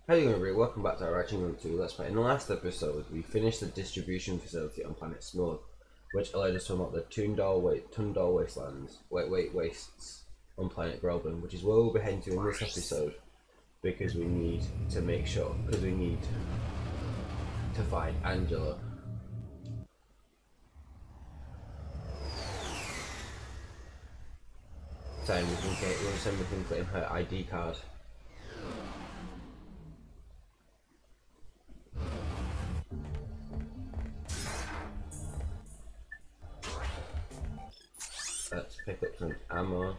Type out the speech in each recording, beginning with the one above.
How you going, everybody? Welcome back to our Ratchet 2 Let's Play. In the last episode, we finished the distribution facility on planet Smug, which allowed us to unlock the Tundor wastes on planet Groban, which is where we'll be heading to in this episode, because we need to find Angela. Saying we can claim her ID card. Let's pick up some ammo.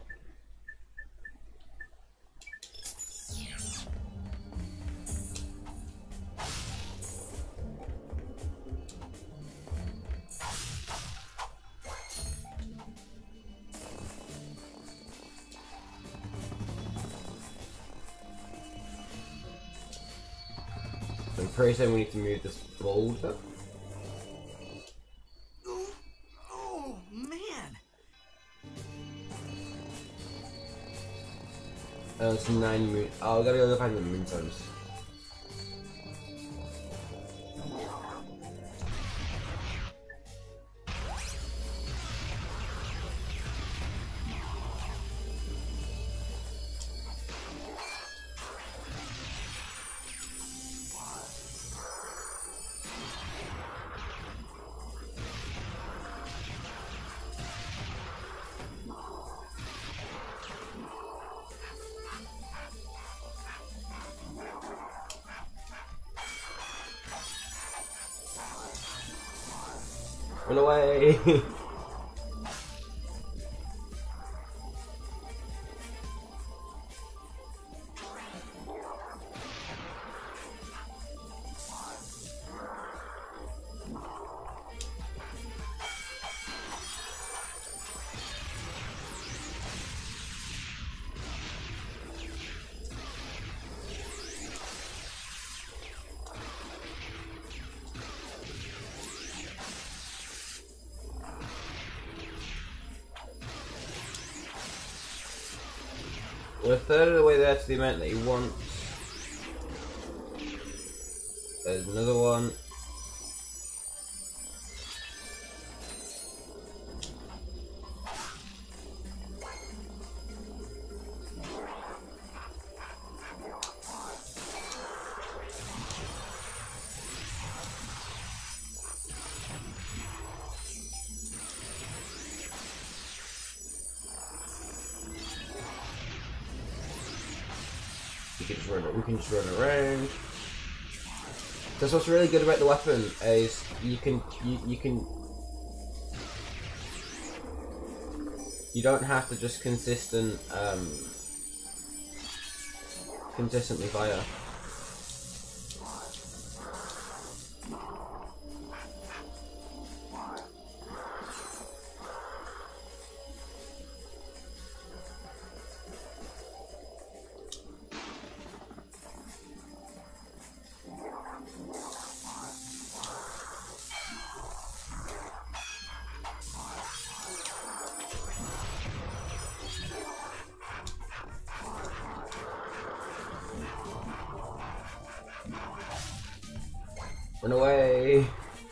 I'm pretty sure we need to move this boulder. Oh man! It's 9 moon. Oh, I gotta go find the moon times. Run away! We're a third of the way there to the amount that he wants. There's another one. We can just run around. That's what's really good about the weapon is you don't have to just consistently fire. Run away!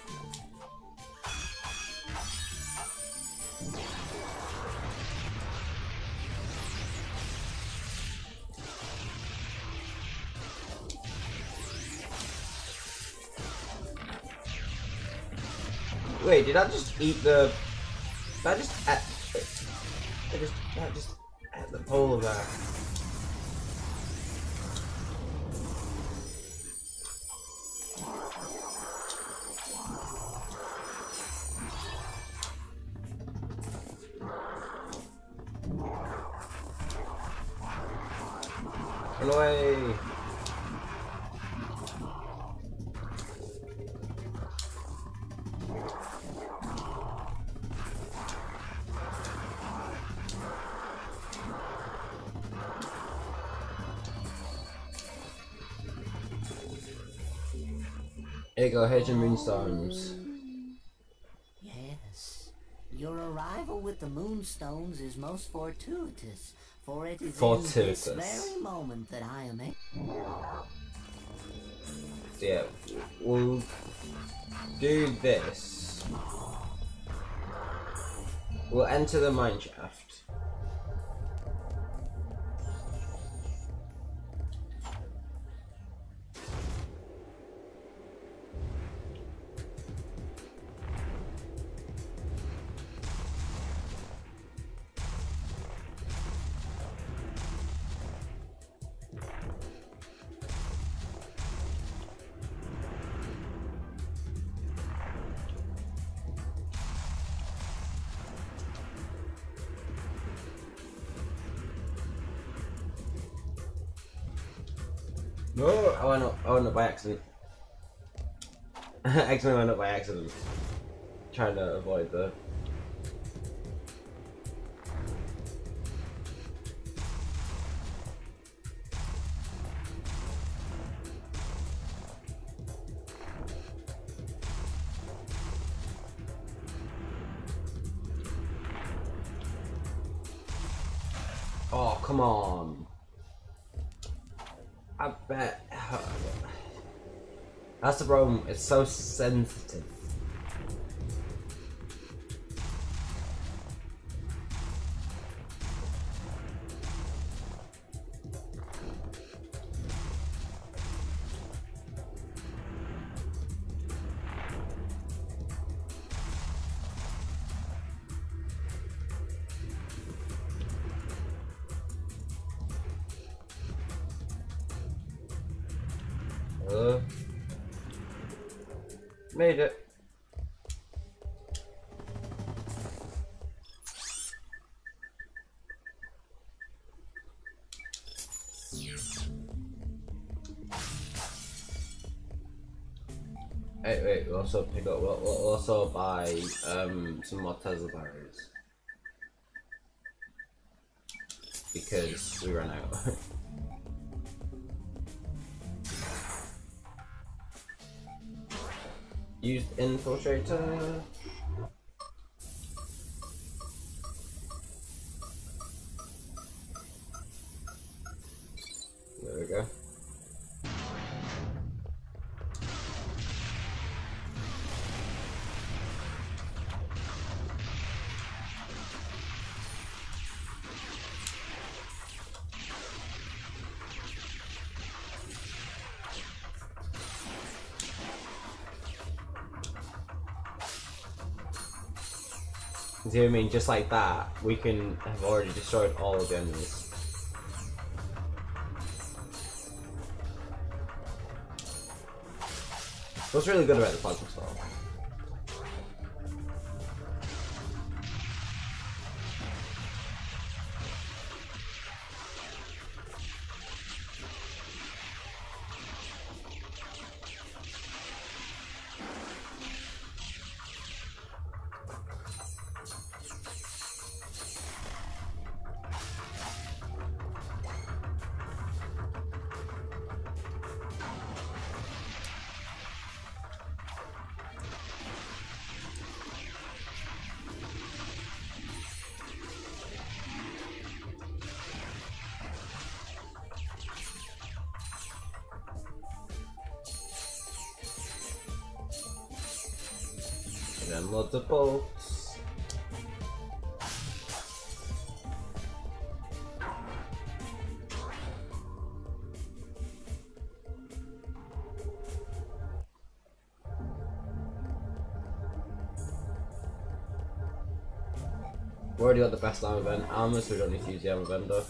Wait, did I just eat the? Did I just ate the polar bear. Run away! Here you go, here's your moonstones. Yes, your arrival with the moonstones is most fortuitous, for it is in this very moment that I am So yeah, we'll do this. We'll enter the mine shaft. No, I went up by accident. I accidentally went up by accident. Trying to avoid the... Oh, come on. I bet. That's the problem, it's so sensitive. Made it. Wait, we'll also pick up, we'll also buy some more Tesla batteries. Because we ran out. Used infiltrator. There we go. See what I mean? Just like that, we can have already destroyed all of the enemies. What's really good about the plasma spell? And then loads of bolts. We already got the best armor, so we don't need to use the armor vendor.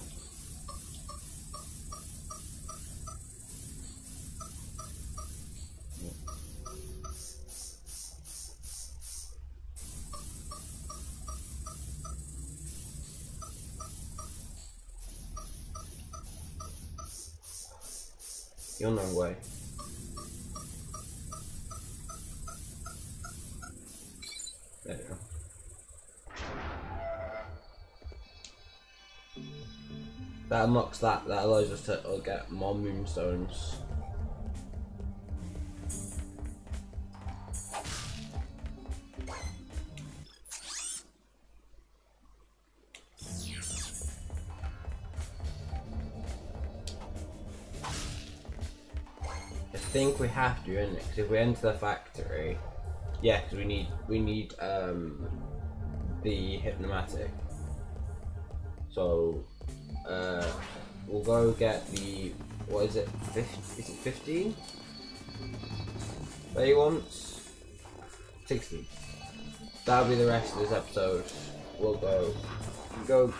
You're no way. There you go. That unlocks that allows us to get more moonstones. think we have to, innit? Because if we enter the factory, yeah, because we need the hypnomatic. So we'll go get the, what is it? Is it 15? That he wants? 60. That'll be the rest of this episode. We'll go.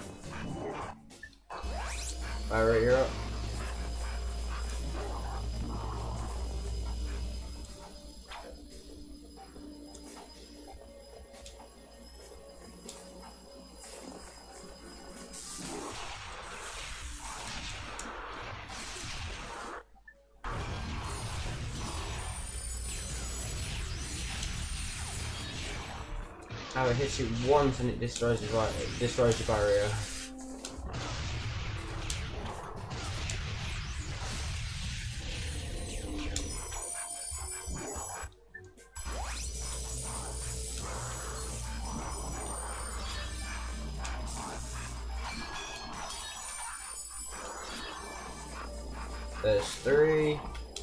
Alright, you're up. Oh, it hits you once and it destroys your barrier. There's 3.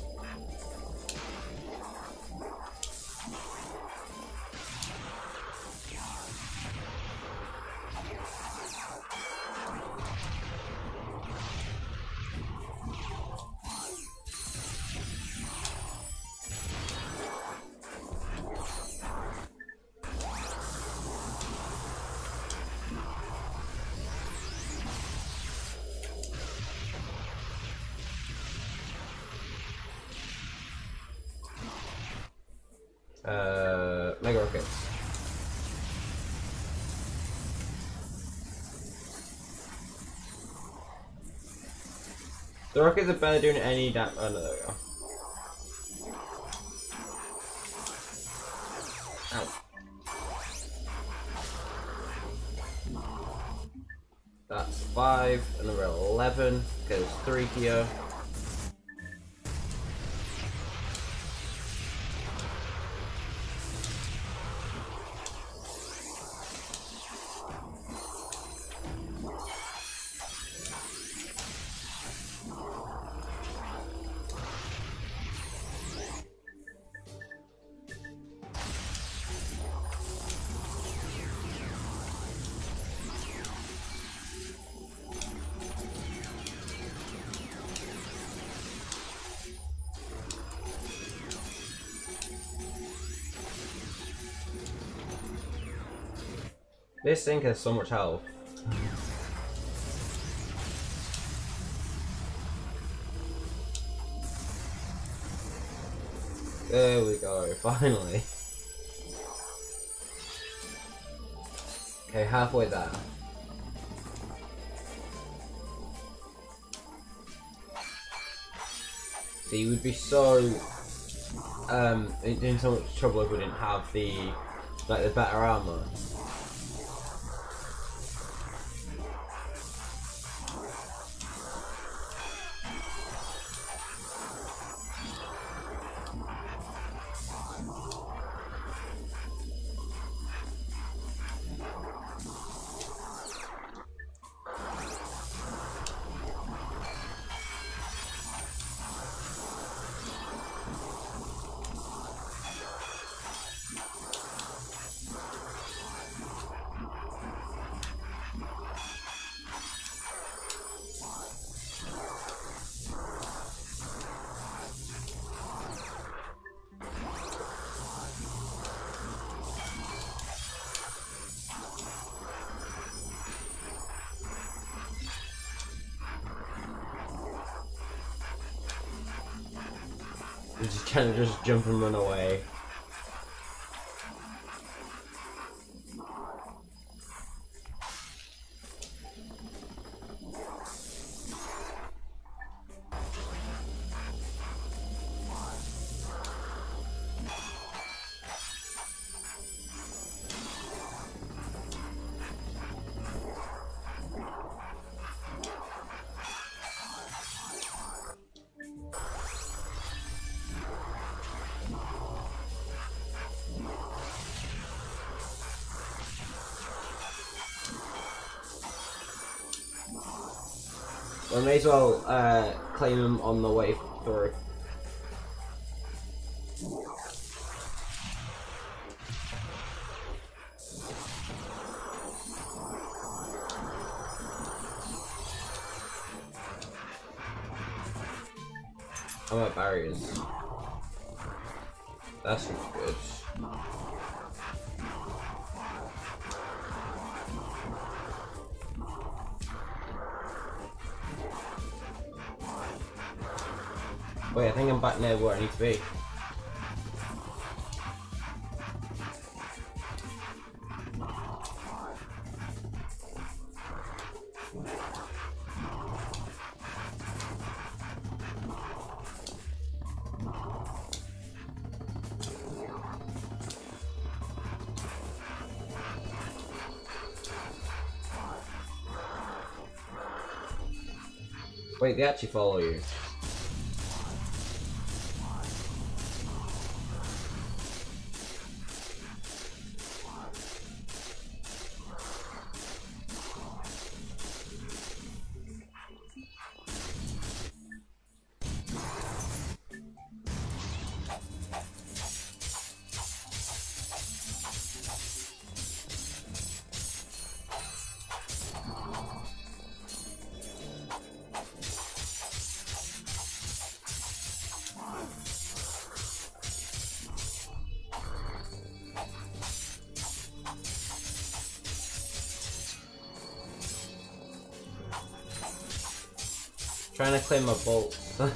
Mega rockets. The rockets are better doing any damage. Oh no, there we go. Ow. That's 5, another 11, because 3 here. This thing has so much health. There we go, finally. Okay, halfway there. See, we'd be so in so much trouble if we didn't have the better armor. You just kind of just jump and run away. I may as well claim them on the way through. I'm at barriers. That's good. Wait, I think I'm back near where I need to be. Wait, they actually follow you. Trying to claim my bolt.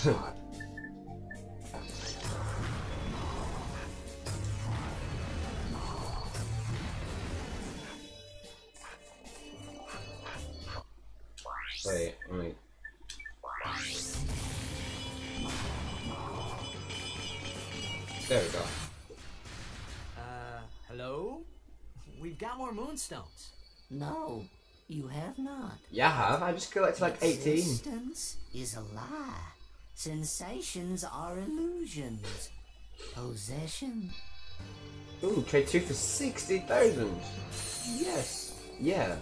Wait, let me. There we go. Hello? We've got more moonstones. No, you have not. Yeah, I have. I just collected like 18. Existence is a lie. Sensations are illusions. Possession. Ooh, trade 2 for 60,000. Yes. Yeah.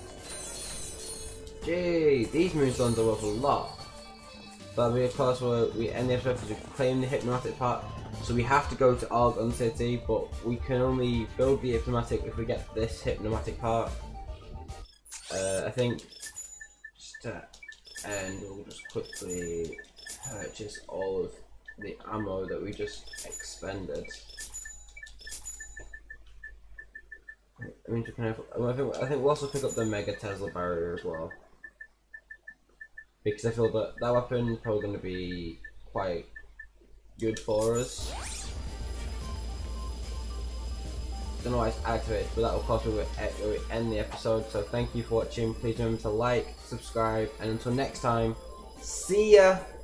Gee, these moonstones are worth a lot. But we, of course, we end the episode to claim the hypnotic part. So we have to go to Argon City, but we can only build the hypnotic if we get this hypnotic part. I think just and we'll just quickly purchase all of the ammo that we just expended. I mean, I think we'll also pick up the Mega Tesla barrier as well, because I feel that that weapon is probably going to be quite good for us. Don't know why it's activated, but that will cost me where we end the episode. So thank you for watching. Please remember to like, subscribe, and until next time, see ya!